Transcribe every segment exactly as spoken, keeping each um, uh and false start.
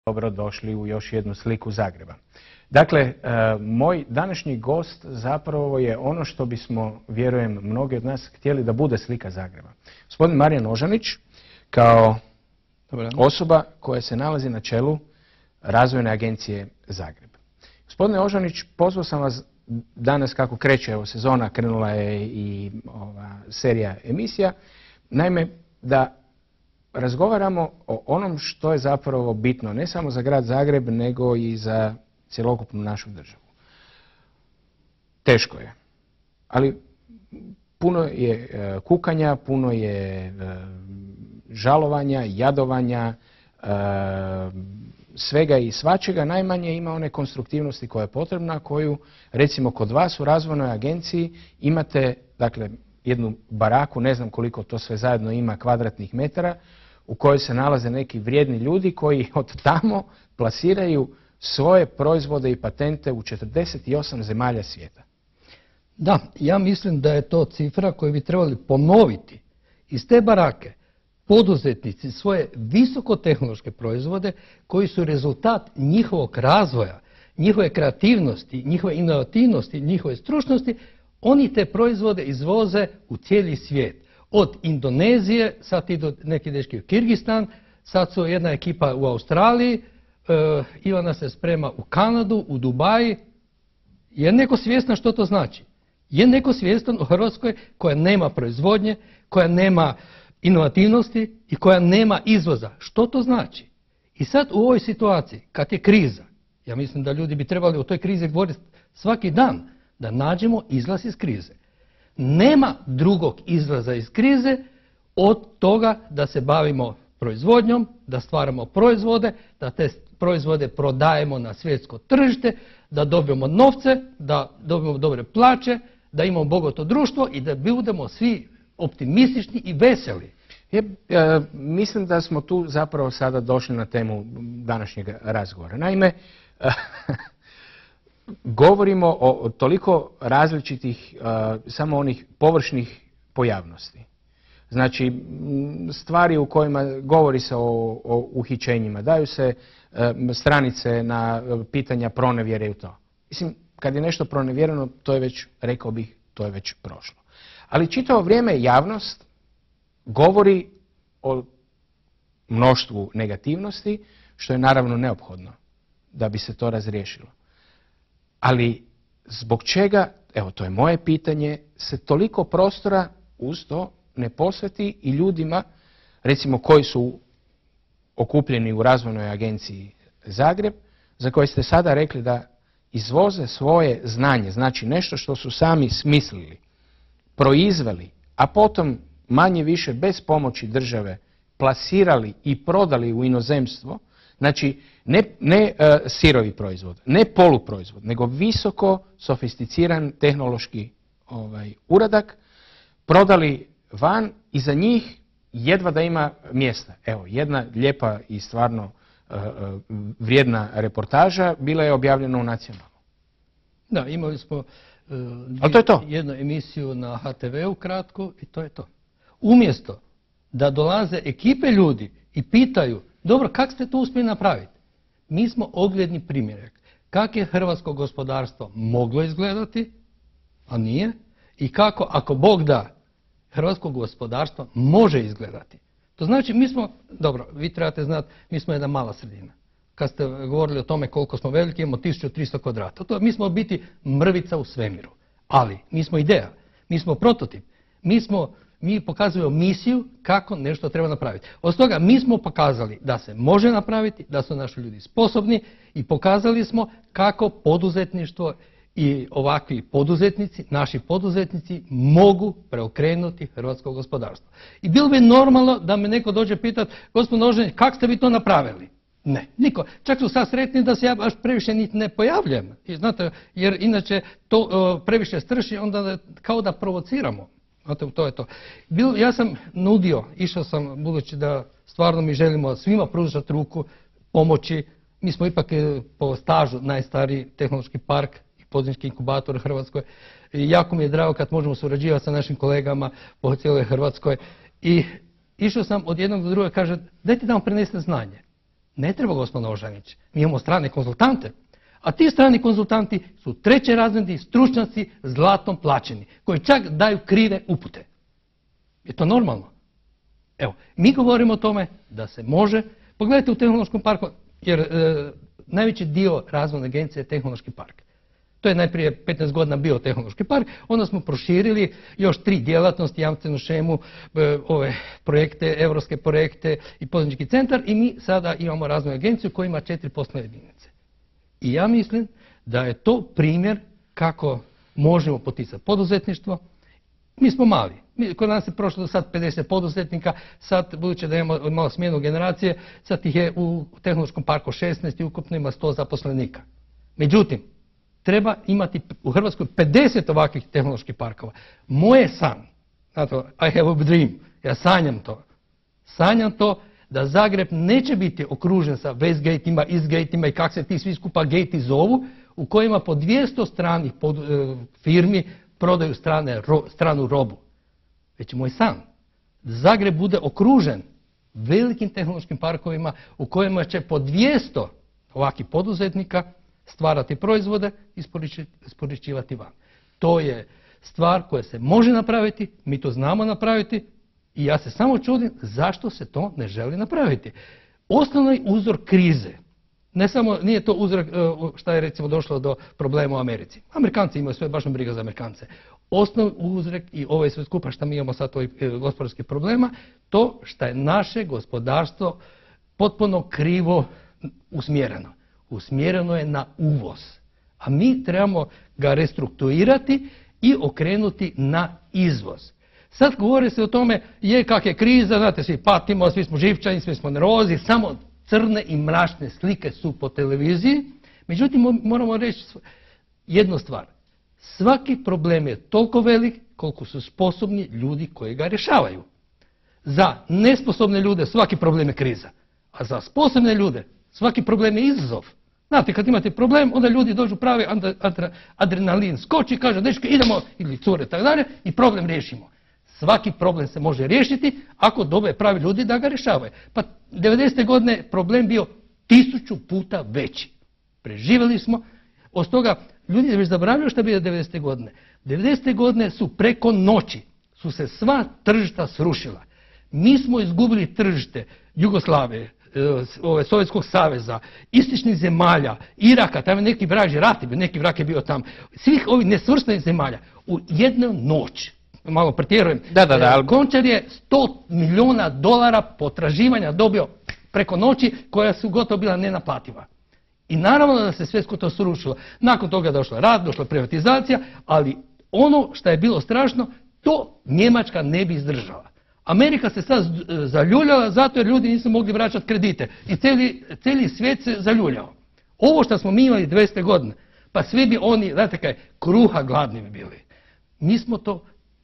Dobro došli u još jednu sliku Zagreba. Dakle, moj današnji gost zapravo je ono što bismo, vjerujem, mnogi od nas htjeli da bude slika Zagreba. Gospodin Marijan Ožanić, kao osoba koja se nalazi na čelu Razvojne agencije Zagreb. Gospodine Ožanić, pozvao sam vas danas kako kreće evo sezona, krenula je i ova serija emisija, naime da razgovaramo o onom što je zapravo bitno ne samo za grad Zagreb, nego i za cjelokupnu našu državu. Teško je, ali puno je kukanja, puno je žalovanja, jadovanja, svega i svačega, najmanje ima one konstruktivnosti koja je potrebna, koju recimo kod vas u Razvojnoj agenciji imate, dakle, jednu baraku, ne znam koliko to sve zajedno ima kvadratnih metara, u kojoj se nalaze neki vrijedni ljudi koji od tamo plasiraju svoje proizvode i patente u četrdeset osam zemalja svijeta. Da, ja mislim da je to cifra koju bi trebali ponoviti. Iz te barake poduzetnici svoje visokotehnološke proizvode koji su rezultat njihovog razvoja, njihove kreativnosti, njihove inovativnosti, njihove stručnosti, oni te proizvode izvoze u cijeli svijet. Od Indonezije, sad idu neki dečki u Kirgistan, sad su jedna ekipa u Australiji, e, Ivana se sprema u Kanadu, u Dubaji. Je neko svjestan što to znači? Je neko svjestan u Hrvatskoj koja nema proizvodnje, koja nema inovativnosti i koja nema izvoza? Što to znači? I sad u ovoj situaciji, kad je kriza, ja mislim da ljudi bi trebali o toj krizi govoriti svaki dan, da nađemo izlaz iz krize. Nema drugog izlaza iz krize od toga da se bavimo proizvodnjom, da stvaramo proizvode, da te proizvode prodajemo na svjetsko tržište, da dobijemo novce, da dobijemo dobre plaće, da imamo bogato društvo i da budemo svi optimistični i veseli. Je, e, mislim da smo tu zapravo sada došli na temu današnjeg razgovora. Naime, e, govorimo o toliko različitih, uh, samo onih površnih pojavnosti. Znači, stvari u kojima govori se o, o uhićenjima, daju se uh, stranice na pitanja pronevjere i to. Mislim, kad je nešto pronevjereno, to je već, rekao bih, to je već prošlo. Ali čitavo vrijeme javnost govori o mnoštvu negativnosti, što je naravno neophodno da bi se to razriješilo. Ali zbog čega, evo to je moje pitanje, se toliko prostora uz to ne posveti i ljudima, recimo koji su okupljeni u Razvojnoj agenciji Zagreb, za koje ste sada rekli da izvoze svoje znanje, znači nešto što su sami smislili, proizveli, a potom manje više bez pomoći države plasirali i prodali u inozemstvo, znači ne, ne uh, sirovi proizvod, ne poluproizvod, nego visoko sofisticiran tehnološki ovaj, uradak, prodali van i za njih jedva da ima mjesta. Evo, jedna lijepa i stvarno uh, vrijedna reportaža bila je objavljena u Nacionalnom. Da, imali smo uh, dvije, to je to. jednu emisiju na ha te veu kratko i to je to. Umjesto da dolaze ekipe ljudi i pitaju, dobro, kako ste to uspjeli napraviti? Mi smo ogledni primjerak. Kako je hrvatsko gospodarstvo moglo izgledati, a nije, i kako, ako Bog da, hrvatsko gospodarstvo može izgledati. To znači, mi smo, dobro, vi trebate znati, mi smo jedna mala sredina. Kad ste govorili o tome koliko smo veliki, imamo tisuću tristo kvadrata. To, mi smo biti mrvica u svemiru. Ali, mi smo ideja, mi smo prototip, mi smo... Mi pokazujemo misiju kako nešto treba napraviti. Od toga mi smo pokazali da se može napraviti, da su naši ljudi sposobni i pokazali smo kako poduzetništvo i ovakvi poduzetnici, naši poduzetnici mogu preokrenuti hrvatsko gospodarstvo. I bilo bi normalno da me neko dođe pitati, gospodin Ožanić, kako ste vi to napravili? Ne, niko. Čak su sad sretni da se ja baš previše niti ne pojavljujem. I znate, jer inače to uh, previše strši, onda kao da provociramo. Znate, to je to. Bil, ja sam nudio, išao sam, budući da stvarno mi želimo svima pružati ruku, pomoći. Mi smo ipak po stažu najstariji tehnološki park i poduzetnički inkubator u Hrvatskoj. I jako mi je drago kad možemo surađivati sa našim kolegama po cijeloj Hrvatskoj. I išao sam od jednog do drugog, kaže, dajte da vam prenesete znanje. Ne treba, gospodin Ožanić. Mi imamo strane konzultante. A ti strani konzultanti su trećerazredni stručnjaci zlatom plaćeni, koji čak daju krive upute. Je to normalno? Evo, mi govorimo o tome da se može. Pogledajte u Tehnološkom parku, jer e, najveći dio razvojne agencije je Tehnološki park. To je najprije petnaest godina bio Tehnološki park, onda smo proširili još tri djelatnosti, jamstvenu šemu, e, ove projekte, evropske projekte i poduzetnički centar i mi sada imamo razvojnu agenciju koja ima četiri poslovne jedinice. I ja mislim da je to primjer kako možemo poticati poduzetništvo. Mi smo mali. Mi, kod nas je prošlo do sad pedeset poduzetnika, sad budući da imamo malo smjenu generacije, sad ih je u Tehnološkom parku šesnaest i ukupno ima sto zaposlenika. Međutim, treba imati u Hrvatskoj pedeset ovakvih tehnoloških parkova. Moje san, znate, I have a dream, ja sanjam to. Sanjam to da Zagreb neće biti okružen sa Westgate-ima, Eastgate-ima i kak se ti svi skupa gate-i zovu, u kojima po dvjesto stranih pod, e, firmi prodaju strane, ro, stranu robu. Već je moj san da Zagreb bude okružen velikim tehnološkim parkovima u kojima će po dvjesto ovakvih poduzetnika stvarati proizvode i isporučivati van. To je stvar koja se može napraviti, mi to znamo napraviti i ja se samo čudim zašto se to ne želi napraviti. Osnovni uzrok krize, ne samo, nije to uzrok šta je recimo došlo do problema u Americi. Amerikanci imaju sve, baš me briga za Amerikance. Osnovni uzrok i ovo je sve skupa što mi imamo sad ovih gospodarskih problema, to što je naše gospodarstvo potpuno krivo usmjereno. Usmjereno je na uvoz. A mi trebamo ga restrukturirati i okrenuti na izvoz. Sad govori se o tome, je kak je kriza, znate, svi patimo, svi smo živčani, svi smo nervozni, samo crne i mračne slike su po televiziji. Međutim, moramo reći jednu stvar. Svaki problem je toliko velik koliko su sposobni ljudi koji ga rješavaju. Za nesposobne ljude svaki problem je kriza, a za sposobne ljude svaki problem je izazov. Znate, kad imate problem, onda ljudi dođu pravi adrenalin, skoči, kaže, dečke, idemo, ili cure, tako dalje, i problem riješimo. Svaki problem se može riješiti ako dobe pravi ljudi da ga rješavaju. Pa devedesete godine problem bio tisuću puta veći. Preživjeli smo, od toga ljudi već zaboravljaju što je bilo devedesete godine. devedesete godine su preko noći, su se sva tržišta srušila. Mi smo izgubili tržište Jugoslavije, Sovjetskog saveza, istočnih zemalja, Iraka, tamo je neki vražji rat, neki vrak je bio tamo, svih ovih nesvrstanih zemalja u jednu noć. Malo pretjerujem. Da, da, da. Ali... Končar je sto milijuna dolara potraživanja dobio preko noći koja su gotovo bila nenaplativa. I naravno da se sve to srušilo. Nakon toga je došla rat, došla privatizacija, ali ono što je bilo strašno, to Njemačka ne bi izdržala. Amerika se sad zaljuljala zato jer ljudi nisu mogli vraćati kredite. I cijeli, cijeli svijet se zaljuljao. Ovo što smo mi imali dvjesto godine, pa svi bi oni, znate kaj, kruha gladni bi bili. Mi smo to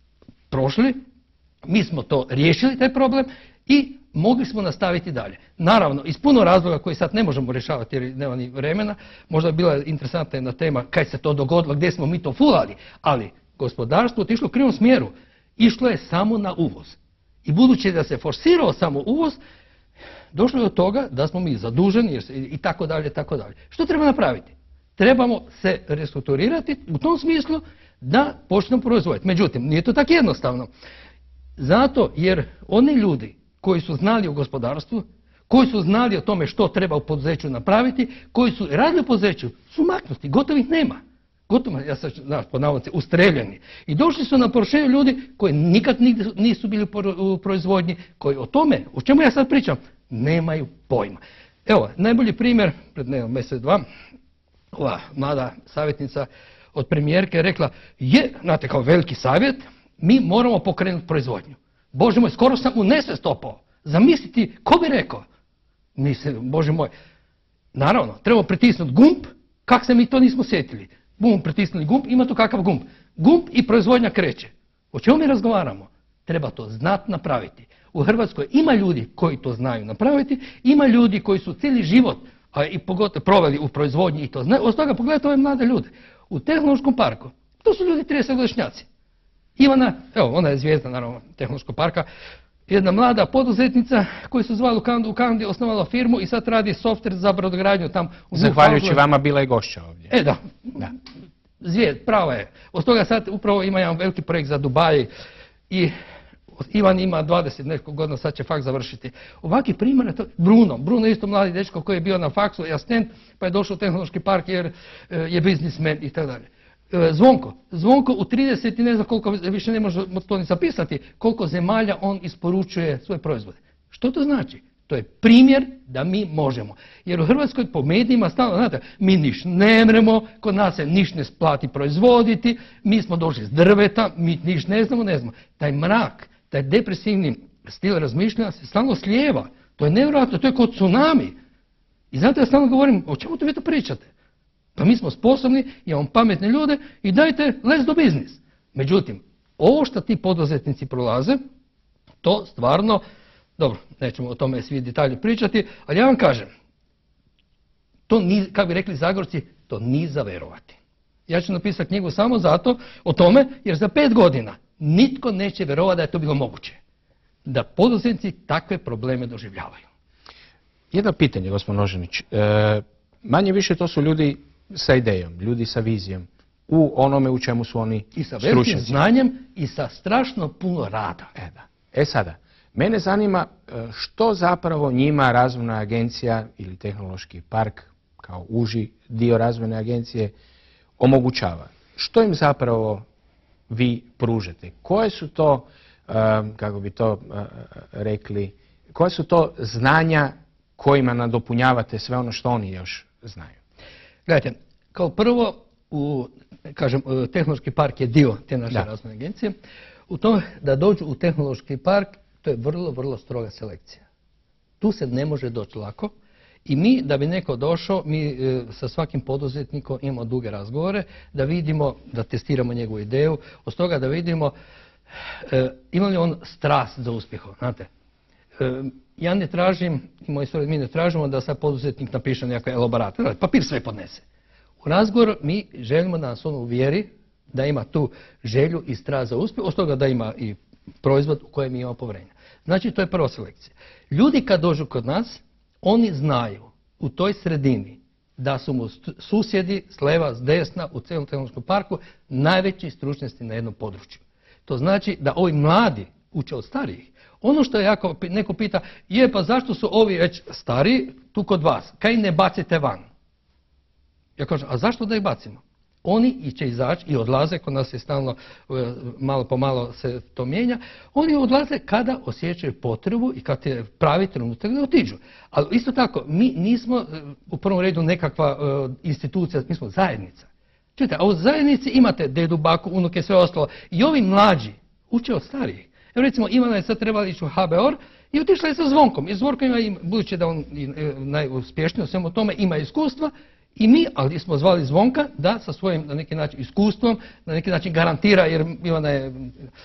prošli, mi smo to riješili, taj problem, i mogli smo nastaviti dalje. Naravno, iz puno razloga koji sad ne možemo rješavati jer nema ni vremena, možda je bila interesantna jedna tema kaj se to dogodilo, gdje smo mi to fulali, ali gospodarstvo otišlo u krivom smjeru. Išlo je samo na uvoz. I budući da se forsirao samo uvoz, došlo je do toga da smo mi zaduženi i tako dalje, tako dalje. Što treba napraviti? Trebamo se restrukturirati u tom smislu da počnemo proizvoditi. Međutim, nije to tako jednostavno. Zato jer oni ljudi koji su znali o gospodarstvu, koji su znali o tome što treba u poduzeću napraviti, koji su radili u poduzeću, su maknuti, gotovo ih nema. Gotovo, ja sam po navodnici, ustreljeni. I došli su na površinu ljudi koji nikad nisu bili u proizvodnji, koji o tome, o čemu ja sad pričam, nemaju pojma. Evo, najbolji primjer, pred ne, mjesec dva, ova mlada savjetnica od premijerke je rekla, je, znate, kao veliki savjet, mi moramo pokrenuti proizvodnju. Bože moj, skoro sam u nesvijest topao. Zamisliti, ko bi rekao? Mislim, Bože moj, naravno, trebamo pritisnuti gumb, kak se mi to nismo sjetili. Bum, pritisnuli gumb, ima tu kakav gumb. Gumb i proizvodnja kreće. O čemu mi razgovaramo? Treba to znati napraviti. U Hrvatskoj ima ljudi koji to znaju napraviti, ima ljudi koji su cijeli život, a i pogotovo proveli u proizvodnji i to znaju. Od toga pogledajte ove mlade ljude. U Tehnološkom parku, to su ljudi tridesetogodišnjaci. Ivana, evo, ona je zvijezda, naravno, Tehnološkog parka. jedna mlada poduzetnica koju su zvali u Kanadi, u Kanadi osnovala firmu i sad radi softver za brodogradnju tam u Zahvaljujući vama bila je gošća ovdje. E da, Da. Zvijed, prava je. Od toga sad upravo ima jedan veliki projekt za Dubaj i Ivan ima dvadeset nekog godina, sad će faks završiti. Ovakvi primjer, Bruno, Bruno je isto mladi dečko koji je bio na faksu i asistent, pa je došao u tehnološki park jer je biznismen i tako dalje. Zvonko, Zvonko u trideset i ne znam koliko, više ne može to ni zapisati, koliko zemalja on isporučuje svoje proizvode. Što to znači? To je primjer da mi možemo. Jer u Hrvatskoj po medijima stalno, znate, mi niš ne mremo, kod nas se niš ne splati proizvoditi, mi smo došli s drveta, mi niš ne znamo, ne znamo. Taj mrak, taj depresivni stil razmišljanja se stalno slijeva. To je nevjerojatno, to je kod tsunami. I zato ja stalno govorim, o čemu to vi to pričate? Pa mi smo sposobni, imamo pametne ljude i dajte let's do business. Međutim, ovo što ti poduzetnici prolaze, to stvarno, dobro, nećemo o tome svi detalji pričati, ali ja vam kažem, to ni, kako bi rekli Zagorci, to ni za verovati. Ja ću napisati knjigu samo zato o tome, jer za pet godina nitko neće verovati da je to bilo moguće. Da poduzetnici takve probleme doživljavaju. Jedno pitanje, gospodin Nožanić. E, manje više to su ljudi sa idejom, ljudi sa vizijom u onome u čemu su oni stručnjaci. I sa velikim znanjem i sa strašno puno rada. E, da. E sada, mene zanima što zapravo njima razvojna agencija ili tehnološki park kao uži dio razvojne agencije omogućava. Što im zapravo vi pružate? Koje su to, kako bi to rekli, koje su to znanja kojima nadopunjavate sve ono što oni još znaju? Gledajte, kao prvo, u, kažem, tehnološki park je dio te naše da. razvojne agencije. U tome da dođu u tehnološki park, to je vrlo, vrlo stroga selekcija. Tu se ne može doći lako i mi, da bi neko došao, mi e, sa svakim poduzetnikom imamo duge razgovore, da vidimo, da testiramo njegovu ideju, od toga da vidimo e, ima li on strast za uspjehom, znate. E, ja ne tražim, i moji suradnici, mi ne tražimo da sad poduzetnik napiše nekakve elaborate, papir sve podnese. U razgovoru mi želimo da nas on uvjeri da ima tu želju i strast za uspjeh, od toga da ima i proizvod u kojem imamo povjerenja. Znači, to je prva selekcija. Ljudi kad dođu kod nas, oni znaju u toj sredini da su mu susjedi s leva, s desna, u cijelom tehnološkom parku najveći stručnjaci na jednom području. To znači da ovi mladi uče od starijih. Ono što je jako, neko pita, je pa zašto su ovi već stariji tu kod vas? Kaj ne bacite van? Ja kažem, a zašto da ih bacimo? Oni će izaći i odlaze, kod nas je stalno, malo po malo se to mijenja, oni odlaze kada osjećaju potrebu i kad je pravi trenutak da otiđu. Ali isto tako, mi nismo u prvom redu nekakva institucija, mi smo zajednica. Čujte, a u zajednici imate dedu, baku, unuke, sve ostalo. I ovi mlađi uče od starijih. Evo recimo, Ivana je sad trebala ići u H B O R i otišla je sa Zvonkom. I Zvonko ima, budući da on najuspješniji u svemu tome, ima iskustva. I mi, ali smo zvali Zvonka da sa svojim na neki način iskustvom, na neki način garantira, jer Ivana je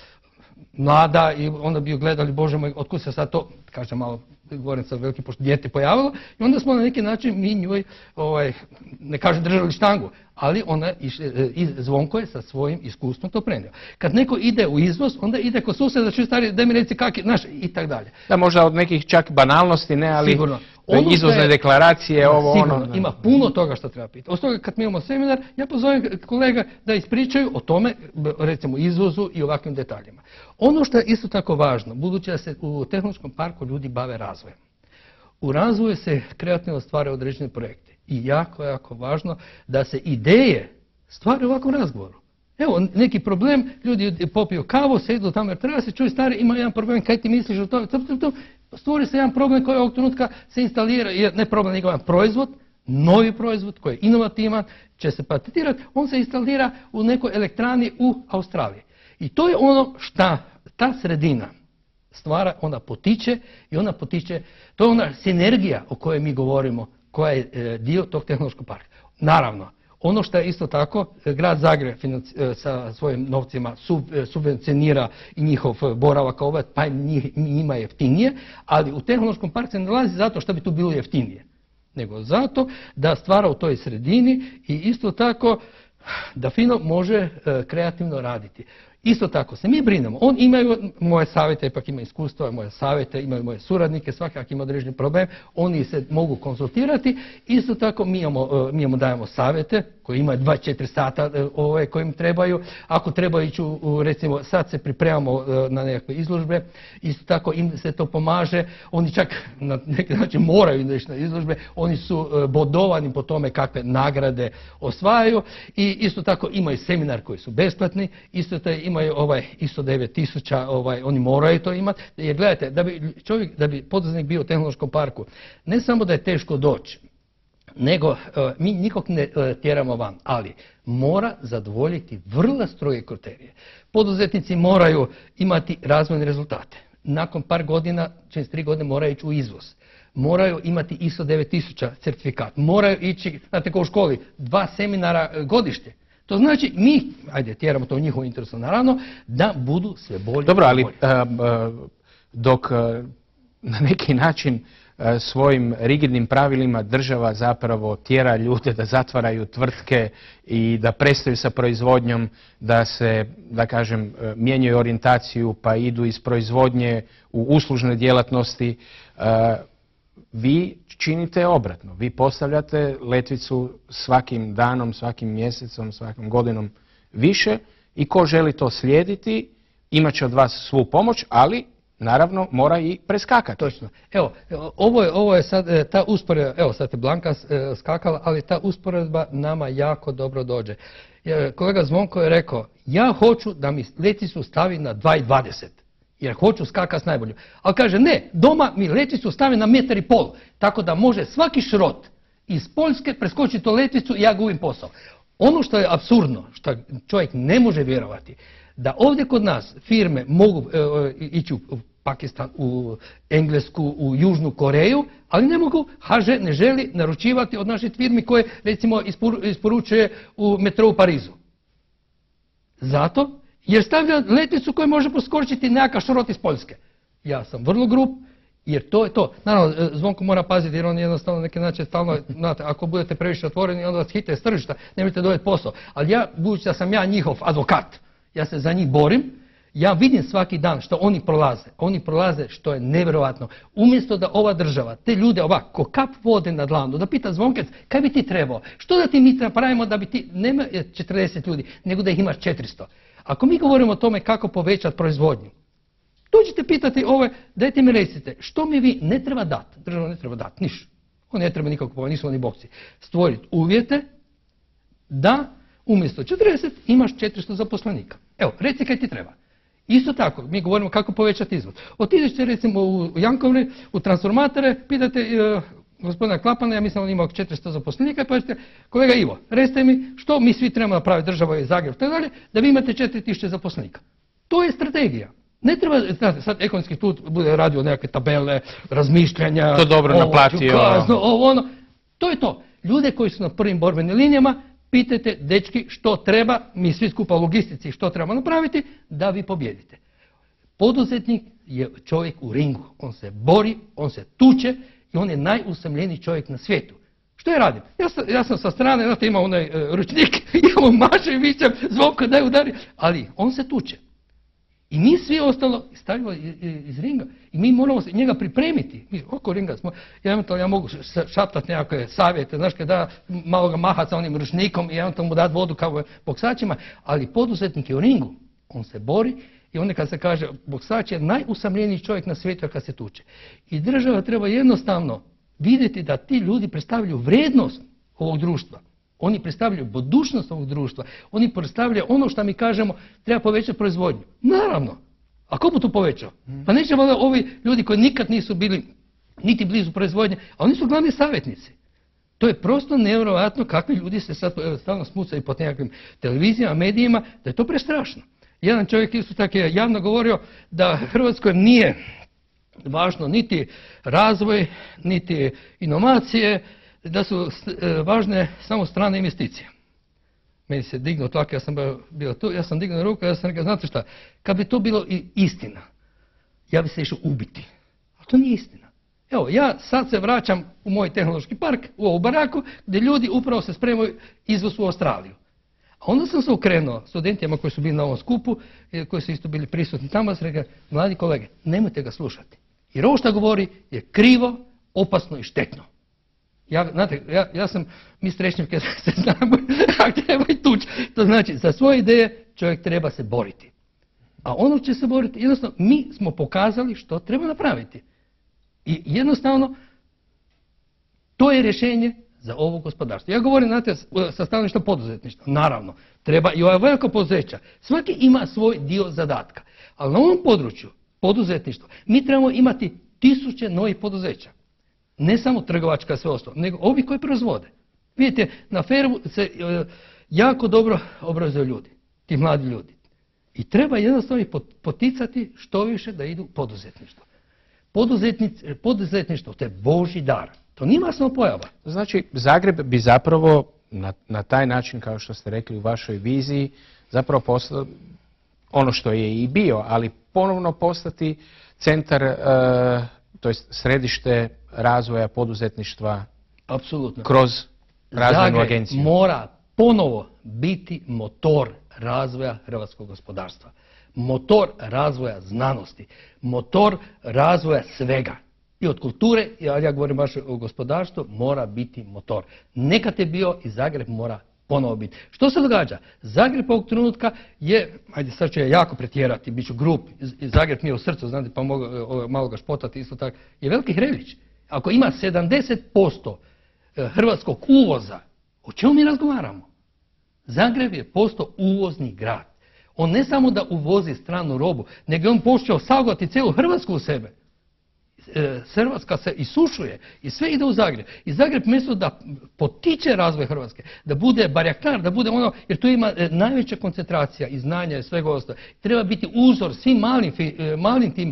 mlada i onda bi ju gledali, Bože moj, otkud se sad to, kažem malo, govorim sa velikim pošto dijete pojavilo, i onda smo na neki način mi njoj, ovaj, ne kažem držali štangu, ali ona, i Zvonko je sa svojim iskustvom to prenio. Kad neko ide u izvoz, onda ide kod susjeda, čuj stari, daj mi reci kak je, znaš, i tak dalje. Da, možda od nekih čak banalnosti, ne, ali sigurno. Ono izvozne je, deklaracije, ovo, sigurno, ono. Ima puno toga što treba pitati. Od toga kad mi imamo seminar, ja pozovem kolega da ispričaju o tome, recimo izvozu i ovakvim detaljima. Ono što je isto tako važno, budući da se u tehnološkom parku ljudi bave razvojem. U razvoju se kreativno stvaraju određene projekte. I jako, jako važno da se ideje stvaraju u ovakvom razgovoru. Evo, neki problem, ljudi popiju kavu, sjedu tamo jer treba se, čuj stari, ima jedan problem, kaj ti misliš o tome, stvori se jedan problem koji ovog trenutka se instalira, ne problem, nego jedan proizvod, novi proizvod koji je inovativan, će se patentirati, on se instalira u nekoj elektrani u Australiji. I to je ono šta ta sredina stvara, ona potiče i ona potiče, to je ona sinergija o kojoj mi govorimo, koja je dio tog tehnološkog parka. Naravno, ono što je isto tako, grad Zagreb sa svojim novcima subvencionira i njihov boravak, ovaj, pa njima je jeftinije, ali u tehnološkom parku se ne nalazi zato što bi tu bilo jeftinije, nego zato da stvara u toj sredini i isto tako da fino može kreativno raditi. Isto tako se mi brinemo. On imaju moje savjete, ipak ima iskustva, moje savjete, imaju moje suradnike, svakak ima određeni problem, oni se mogu konsultirati. Isto tako mi imamo, mi imamo dajemo savjete koji imaju dvadeset četiri sata ove, koji im trebaju. Ako treba ići, u, recimo sad se pripremamo na nekakve izložbe, isto tako im se to pomaže. Oni čak na neki način moraju ići na izložbe, oni su bodovani po tome kakve nagrade osvajaju i isto tako imaju seminar koji su besplatni, isto tako imaju ovaj isto devet tisuća, ovaj, oni moraju to imati. Jer gledajte, da bi čovjek, da bi poduzetnik bio u tehnološkom parku, ne samo da je teško doći, nego uh, mi nikog ne uh, tjeramo van, ali mora zadovoljiti vrlo stroge kriterije. Poduzetnici moraju imati razvojne rezultate. Nakon par godina, čez tri godine moraju ići u izvoz. Moraju imati I S O devet tisuća certifikat. Moraju ići, znate kao u školi, dva seminara godišnje. To znači mi, ajde tjeramo to u njihovom interesu naravno, da budu sve bolje. Dobro, ali bolje. Uh, dok uh, na neki način svojim rigidnim pravilima država zapravo tjera ljude da zatvaraju tvrtke i da prestaju sa proizvodnjom, da se, da kažem, mijenjaju orijentaciju pa idu iz proizvodnje u uslužne djelatnosti. Vi činite obratno. Vi postavljate letvicu svakim danom, svakim mjesecom, svakom godinom više i ko želi to slijediti imat će od vas svu pomoć, ali naravno mora i preskakati. Točno. Evo, ovo je, ovo je sad ta usporedba, evo sad je Blanka skakala, ali ta usporedba nama jako dobro dođe. Kolega Zvonko je rekao, ja hoću da mi letvicu stavi na dva i dvadeset, jer hoću skakati s najboljim. Ali kaže, ne, doma mi letvicu stavi na metar i pol, tako da može svaki šrot iz Poljske preskočiti to letvicu i ja gubim posao. Ono što je apsurdno, što čovjek ne može vjerovati, da ovdje kod nas firme mogu e, ići u Pakistan, u Englesku, u Južnu Koreju, ali ne mogu, H Ž ne želi naručivati od naših firmi koje recimo isporučuje u metro u Parizu. Zato jer stavlja letvicu koju može poskočiti nekakav šrot iz Poljske. Ja sam vrlo grub, jer to je to. Naravno, Zvonko mora paziti jer on jednostavno neki način stalno, znate, ako budete previše otvoreni, onda vas hite s tržišta, nemojte dobiti posao. Ali ja, budući da sam ja njihov advokat, ja se za njih borim, ja vidim svaki dan što oni prolaze. Oni prolaze što je nevjerojatno. Umjesto da ova država, te ljude ovako, ko kap vode na dlanu, da pita Zvonkec, kaj bi ti trebao? Što da ti mi napravimo da bi ti, nema četrdeset ljudi, nego da ih imaš četiristo. Ako mi govorimo o tome kako povećati proizvodnju, dođite pitati ove, dajte mi recite, što mi vi ne treba dati? Država ne treba dati, niš. On ne treba nikako, nisu oni bokci. Stvoriti uvjete da umjesto četrdeset imaš četiristo zaposlenika. Evo, reci kaj ti treba. Isto tako, mi govorimo kako povećati izvoz. Otiđete recimo u Jankovne, u transformatore, pitate e, gospodina Klapana, ja mislim on ima oko četiristo zaposlenika, pa ćete, kolega Ivo, recite mi što mi svi trebamo napraviti, država i Zagreb, tako dalje, da vi imate četiri tisuće zaposlenika. To je strategija. Ne treba, znate, sad ekonomski institut bude radio nekakve tabele, razmišljanja, to dobro ovo, naplatio. Kazno, ovo, ono. To je to. Ljude koji su na prvim borbenim linijama, pitajte, dečki, što treba, mi svi skupa u logistici, što treba napraviti, da vi pobjedite. Poduzetnik je čovjek u ringu. On se bori, on se tuče i on je najusamljeniji čovjek na svijetu. Što ja radim? Ja sam, ja sam sa strane, znate, imam onaj e, ručnik, imamo maše i vićem, Zvonko daj udari, ali on se tuče. I mi svi ostalo stavimo iz, iz ringa i mi moramo se njega pripremiti. Mi oko ringa smo, ja, ja mogu šaptati nekakve savjete, znaš, kada malo ga mahati sa onim ručnikom i ja mu dati vodu kao boksačima, ali poduzetnik je u ringu, on se bori i onda kad se kaže boksač je najusamljeniji čovjek na svijetu kad se tuče. I država treba jednostavno vidjeti da ti ljudi predstavljaju vrijednost ovog društva. Oni predstavljaju budućnost ovog društva. Oni predstavljaju ono što mi kažemo treba povećati proizvodnju. Naravno. A ko bu to povećao? Pa neće valjda ovi ljudi koji nikad nisu bili niti blizu proizvodnje, a oni su glavni savjetnici. To je prosto nevjerojatno kakvi ljudi se sad stalno smucaju po nekakvim televizijama, medijima, da je to prestrašno. Jedan čovjek isto tako je javno govorio da Hrvatskoj nije važno niti razvoj, niti inovacije, da su važne samo strane investicije. Meni se dignuo tlak, ja sam bio tu, ja sam dignuo ruku, ja sam rekao, znate šta, kad bi to bilo istina, ja bi se išao ubiti. A to nije istina. Evo, ja sad se vraćam u moj tehnološki park, u ovu baraku, gdje ljudi upravo se spremaju izvoz u Australiju. A onda sam se okrenuo studentima koji su bili na ovom skupu, koji su isto bili prisutni tamo, sam rekao, mladi kolege, nemojte ga slušati. Jer ovo što govori je krivo, opasno i štetno. Ja, znate, ja, ja sam, mi strešnjivke se znamo, a treba i tući. To znači, za svoje ideje čovjek treba se boriti. A ono će se boriti, jednostavno, mi smo pokazali što treba napraviti. I jednostavno, to je rješenje za ovo gospodarstvo. Ja govorim, znate, sa stanovišta poduzetništva. Naravno, treba i ova velika poduzeća. Svaki ima svoj dio zadatka. Ali na ovom području, poduzetništva, mi trebamo imati tisuće novih poduzeća. Ne samo trgovačka sve ostalo, nego ovi koji proizvode. Vidite, na Feru se e, jako dobro obrazuju ljudi, ti mladi ljudi. I treba jednostavno ih poticati što više da idu u poduzetništvo. Poduzetništvo, to je Božji dar. To nije masno pojava. Znači, Zagreb bi zapravo na, na taj način, kao što ste rekli u vašoj viziji, zapravo postao ono što je i bio, ali ponovno postati centar, e, to jest središte razvoja poduzetništva. Apsolutno. Kroz razvojnu agenciju. Zagreb mora ponovo biti motor razvoja hrvatskog gospodarstva. Motor razvoja znanosti. Motor razvoja svega. I od kulture, ja, ja govorim baš o gospodarstvu, mora biti motor. Nekad je bio i Zagreb mora ponovo biti. Što se događa? Zagreb ovog trenutka je, ajde sad ću ja jako pretjerati, bit ću grup, Zagreb mi je u srcu, znate, pa mogu malo ga špotati isto tako, je veliki hreljić. Ako ima sedamdeset posto hrvatskog uvoza, o čemu mi razgovaramo? Zagreb je postao uvozni grad. On ne samo da uvozi stranu robu, nego je on počeo sagledati cijelu Hrvatsku u sebe. Hrvatska se isušuje i sve ide u Zagreb. I Zagreb mjesto da potiče razvoj Hrvatske, da bude barjakar, da bude ono, jer tu ima najveća koncentracija i znanja i svega ostalo. Treba biti uzor svim malim, malim tim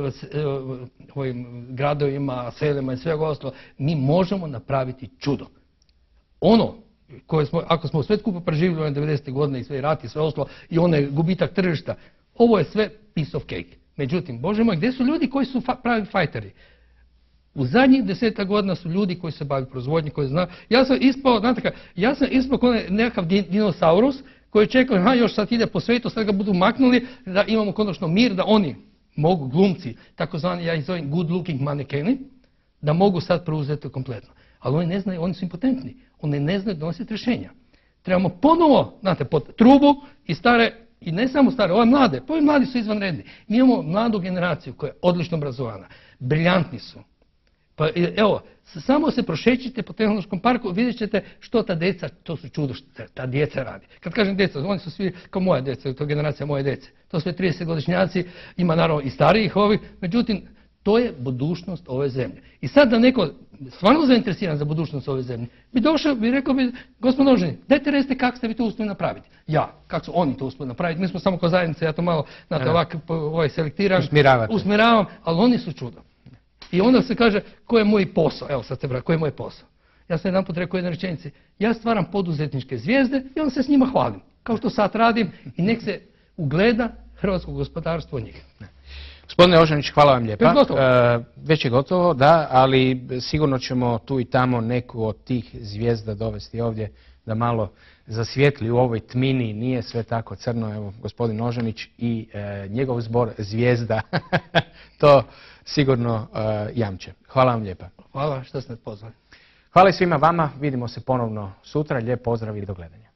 ovim gradovima, selima i svega ostalo. Mi možemo napraviti čudo. Ono koje smo, ako smo sve skupo preživjeli one devedesete godine i sve rat i sve ostalo i onaj gubitak tržišta, ovo je sve piece of cake. Međutim, Bože moj, gdje su ljudi koji su fa pravi fajteri? U zadnjih deseta godina su ljudi koji se bavi proizvodnji, koji znaju. Ja sam ispao, znate kako, ja sam ispao kao nekakav dinosaurus koji čekao, ha, još sad ide po svijetu, sad ga budu maknuli, da imamo konačno mir, da oni mogu, glumci, takozvani, ja ih zovem good looking manekeni, da mogu sad preuzeti kompletno. Ali oni ne znaju, oni su impotentni. Oni ne znaju donositi rješenja. Trebamo ponovo, znate, pod trubu i stare, i ne samo stare, ove mlade, pa ovi mladi su izvanredni. Mi imamo mladu generaciju koja je odlično obrazovana, briljantni su. Pa evo, samo se prošećite po tehnološkom parku, vidjet ćete što ta djeca, to su čudo što ta djeca radi. Kad kažem djeca, oni su svi kao moja djeca, to je generacija moje djece. To su sve tridesetgodišnjaci, ima naravno i starijih ovih, međutim, to je budućnost ove zemlje. I sad da neko stvarno zainteresiran za budućnost ove zemlje, bi došao, bi rekao bi, gospod Noženi, dajte recite kako ste vi to uspjeli napraviti. Ja, kako su oni to uspjeli napraviti, mi smo samo kao zajednica, ja to malo, znate, ovak, ovaj, selektiram, usmjeravate. Usmjeravam, ali oni su čudo. I onda se kaže, ko je moj posao, evo sad se pravi, ko je moj posao. Ja sam jedan put rekao u jednoj rečenici, ja stvaram poduzetničke zvijezde i onda se s njima hvalim, kao što sad radim i nek se ugleda hrvatsko gospodarstvo od njih. Gospodine Ožanić, hvala vam lijepa. Već gotovo? E, već je gotovo, da, ali sigurno ćemo tu i tamo neku od tih zvijezda dovesti ovdje da malo zasvijetli u ovoj tmini, nije sve tako crno. Evo, gospodin Ožanić i e, njegov zbor zvijezda to sigurno e, jamče. Hvala vam lijepa. Hvala što ste pozvali. Hvala i svima vama, vidimo se ponovno sutra, lijep pozdrav i do gledanja.